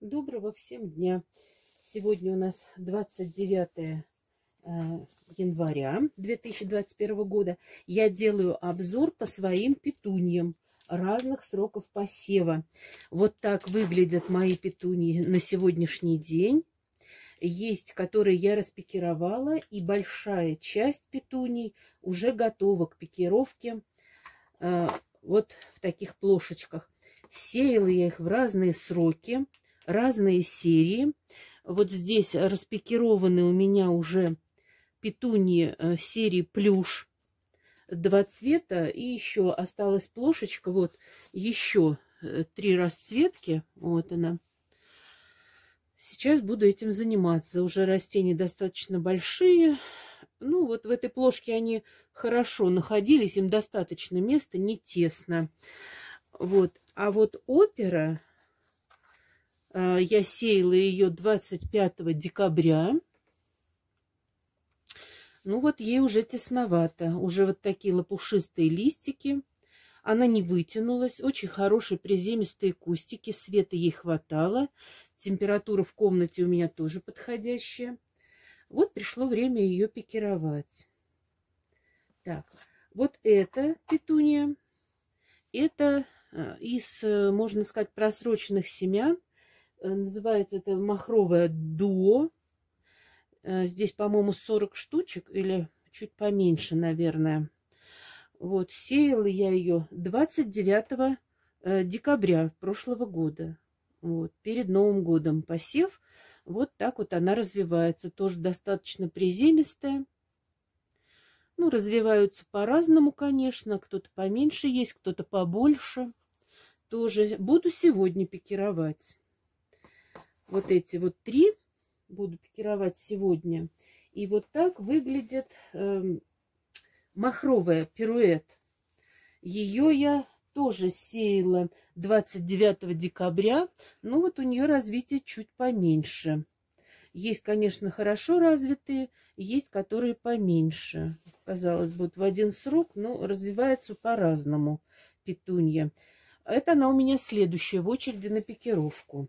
Доброго всем дня. Сегодня у нас 29 января 2021 года. Я делаю обзор по своим петуньям разных сроков посева. Вот так выглядят мои петуньи на сегодняшний день. Есть, которые я распикировала, и большая часть петуний уже готова к пикировке. Вот в таких плошечках. Сеяла я их в разные сроки, разные серии. Вот здесь распикированы у меня уже петуньи серии плюш. Два цвета. И еще осталась плошечка. Вот еще 3 расцветки. Вот она. Сейчас буду этим заниматься. Уже растения достаточно большие. Ну, вот в этой плошке они хорошо находились. Им достаточно места, не тесно. Вот. А вот опера, я сеяла ее 25 декабря. Ну, вот ей уже тесновато. Уже вот такие лопушистые листики. Она не вытянулась. Очень хорошие приземистые кустики. Света ей хватало. Температура в комнате у меня тоже подходящая. Вот пришло время ее пикировать. Так, вот эта петуния. Это из, можно сказать, просроченных семян. Называется это махровое дуо. Здесь, по-моему, 40 штучек или чуть поменьше, наверное. Вот, сеяла я ее 29 декабря прошлого года. Вот, перед Новым годом посев. Вот так вот она развивается. Тоже достаточно приземистая. Ну, развиваются по-разному, конечно. Кто-то поменьше есть, кто-то побольше. Тоже буду сегодня пикировать. Вот эти вот 3 буду пикировать сегодня. И вот так выглядит махровая пируэт. Ее я тоже сеяла 29 декабря. Но вот у нее развитие чуть поменьше. Есть, конечно, хорошо развитые, есть, которые поменьше. Казалось бы, вот в один срок, но развивается по-разному петунья. Это она у меня следующая в очереди на пикировку.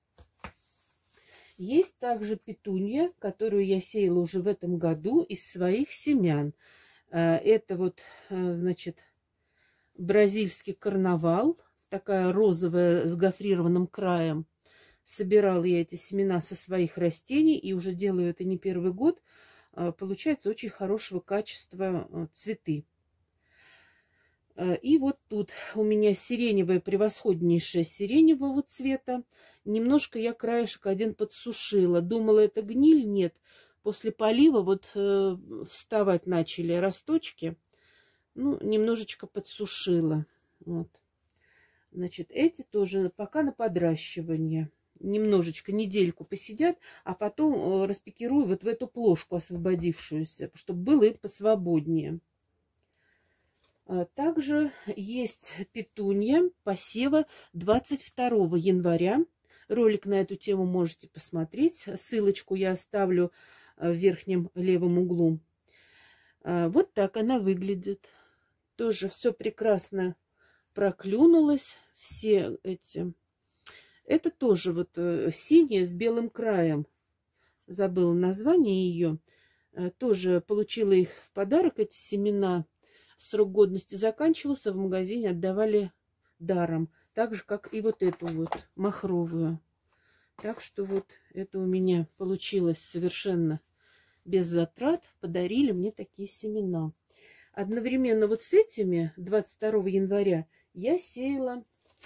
Есть также петунья, которую я сеяла уже в этом году из своих семян. Это вот, значит, бразильский карнавал, такая розовая с гофрированным краем. Собирала я эти семена со своих растений и уже делаю это не первый год. Получается очень хорошего качества цветы. И вот тут у меня сиреневая, превосходнейшая сиреневого цвета. Немножко я краешек один подсушила. Думала, это гниль. Нет. После полива вот вставать начали росточки. Ну, немножечко подсушила. Вот. Значит, эти тоже пока на подращивание. Немножечко, недельку посидят, а потом распикирую вот в эту плошку освободившуюся, чтобы было им посвободнее. Также есть петунья посева 22 января. Ролик на эту тему можете посмотреть. Ссылочку я оставлю в верхнем левом углу. Вот так она выглядит. Тоже все прекрасно проклюнулось. Все эти... Это тоже вот синяя с белым краем. Забыла название ее. Тоже получила их в подарок, эти семена. Срок годности заканчивался, в магазине отдавали даром. Так же, как и вот эту вот махровую. Так что вот это у меня получилось совершенно без затрат. Подарили мне такие семена. Одновременно вот с этими 22 января я сеяла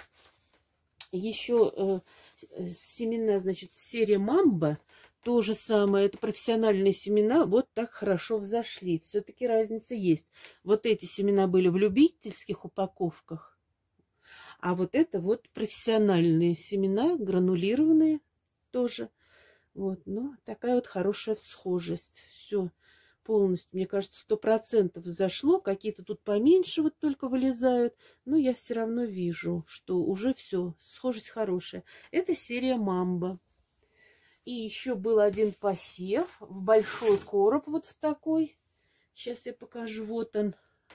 еще семена, значит, серия Мамба. То же самое, это профессиональные семена, вот так хорошо взошли. Все-таки разница есть. Вот эти семена были в любительских упаковках, а вот это вот профессиональные семена, гранулированные тоже. Вот, ну, такая вот хорошая всхожесть. Все полностью, мне кажется, 100% взошло. Какие-то тут поменьше вот только вылезают, но я все равно вижу, что уже все, схожесть хорошая. Это серия Мамба. И еще был один посев в большой короб, вот в такой. Сейчас я покажу, вот он.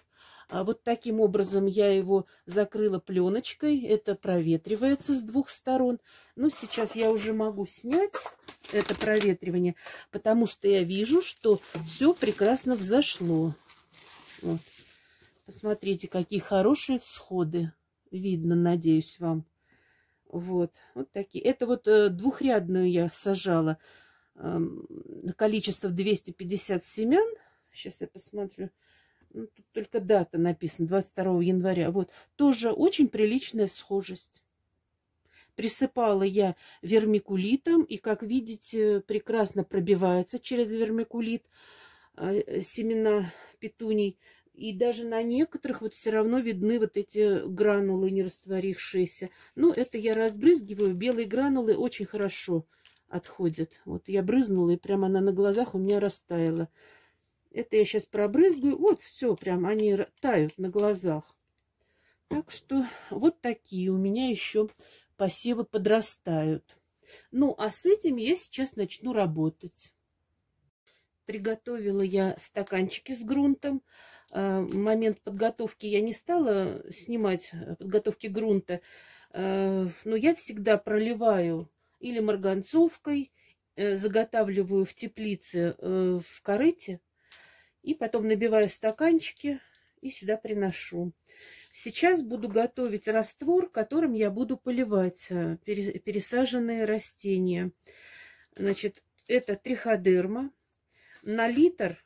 Вот таким образом я его закрыла пленочкой. Это проветривается с двух сторон. Ну, сейчас я уже могу снять это проветривание, потому что я вижу, что все прекрасно взошло. Вот. Посмотрите, какие хорошие всходы. Видно, надеюсь, вам. Вот такие. Это вот двухрядную я сажала. Количество 250 семян. Сейчас я посмотрю. Ну, тут только дата написана, 22 января. Вот. Тоже очень приличная всхожесть. Присыпала я вермикулитом. И, как видите, прекрасно пробивается через вермикулит семена петуний. И даже на некоторых вот все равно видны вот эти гранулы не растворившиеся. Ну, это я разбрызгиваю. Белые гранулы очень хорошо отходят. Вот я брызнула, и прямо она на глазах у меня растаяла. Это я сейчас пробрызгаю. Вот все, прям они тают на глазах. Так что вот такие у меня еще посевы подрастают. Ну, а с этим я сейчас начну работать. Приготовила я стаканчики с грунтом. Момент подготовки я не стала снимать, подготовки грунта. Но я всегда проливаю или марганцовкой, заготавливаю в теплице в корыте. И потом набиваю стаканчики и сюда приношу. Сейчас буду готовить раствор, которым я буду поливать пересаженные растения. Значит, это триходерма. На литр,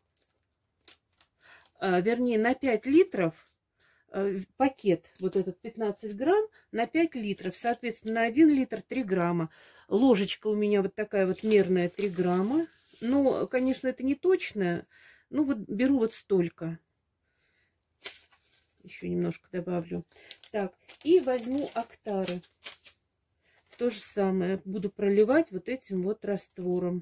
вернее, на 5 литров пакет, вот этот 15 грамм, на 5 литров. Соответственно, на 1 литр 3 грамма. Ложечка у меня вот такая вот мерная 3 грамма. Ну, конечно, это не точно. Ну, вот беру вот столько. Еще немножко добавлю. Так, и возьму Актары. То же самое. Буду проливать вот этим вот раствором.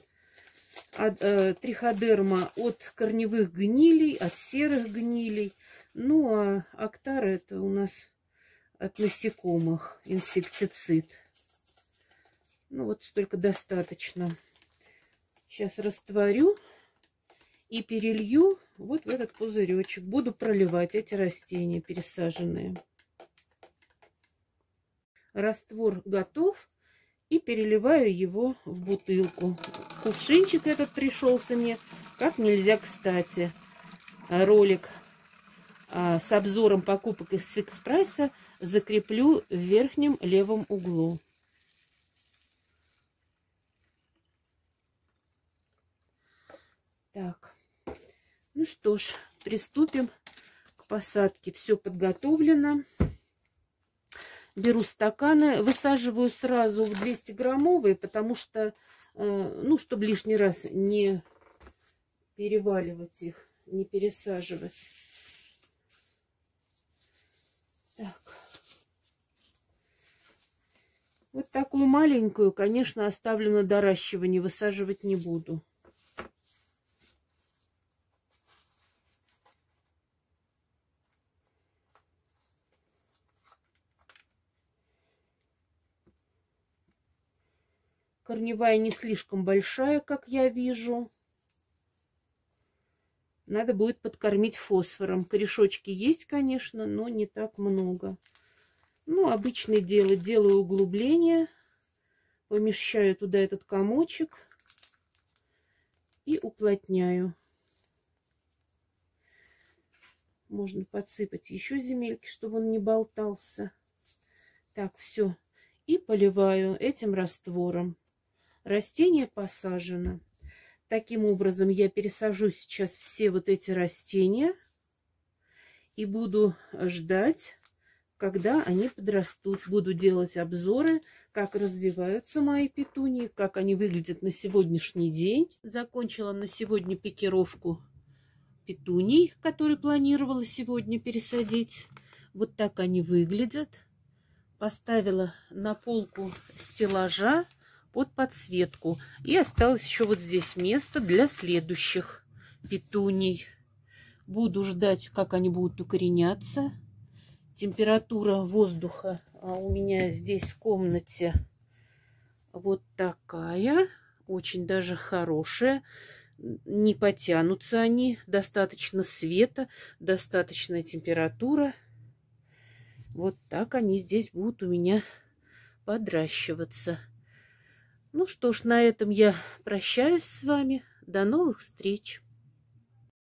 Триходерма от корневых гнилей, от серых гнилей. Ну, а Актары это у нас от насекомых, инсектицид. Ну, вот столько достаточно. Сейчас растворю и перелью вот в этот пузыречек. Буду проливать эти растения пересаженные. Раствор готов. И переливаю его в бутылку. Кувшинчик этот пришелся мне как нельзя кстати. Ролик с обзором покупок из Фикс Прайса закреплю в верхнем левом углу. Так, ну что ж, приступим к посадке. Все подготовлено. Беру стаканы, высаживаю сразу в 200-граммовые, потому что, ну, чтобы лишний раз не переваливать их, не пересаживать. Так. Вот такую маленькую, конечно, оставлю на доращивание, высаживать не буду. Корневая не слишком большая, как я вижу. Надо будет подкормить фосфором. Корешочки есть, конечно, но не так много. Ну, обычное дело. Делаю углубление. Помещаю туда этот комочек. И уплотняю. Можно подсыпать еще земельки, чтобы он не болтался. Так, все. И поливаю этим раствором. Растение посажено. Таким образом я пересажу сейчас все вот эти растения и буду ждать, когда они подрастут. Буду делать обзоры, как развиваются мои петунии, как они выглядят на сегодняшний день. Закончила на сегодня пикировку петуний, которые планировала сегодня пересадить. Вот так они выглядят. Поставила на полку стеллажа под подсветку. И осталось еще вот здесь место для следующих петуний. Буду ждать, как они будут укореняться. Температура воздуха у меня здесь в комнате вот такая. Очень даже хорошая. Не потянутся они. Достаточно света, достаточная температура. Вот так они здесь будут у меня подращиваться. Ну что ж, на этом я прощаюсь с вами. До новых встреч!